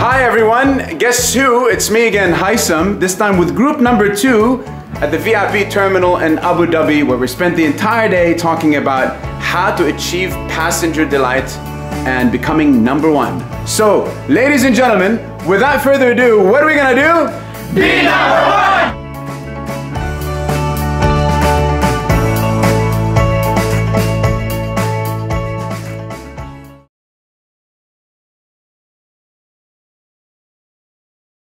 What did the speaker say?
Hi everyone, guess who? It's me again, Haitham, this time with group number 2 at the VIP terminal in Abu Dhabi, where we spent the entire day talking about how to achieve passenger delight and becoming number 1. So, ladies and gentlemen, without further ado, what are we gonna do? Be number 1!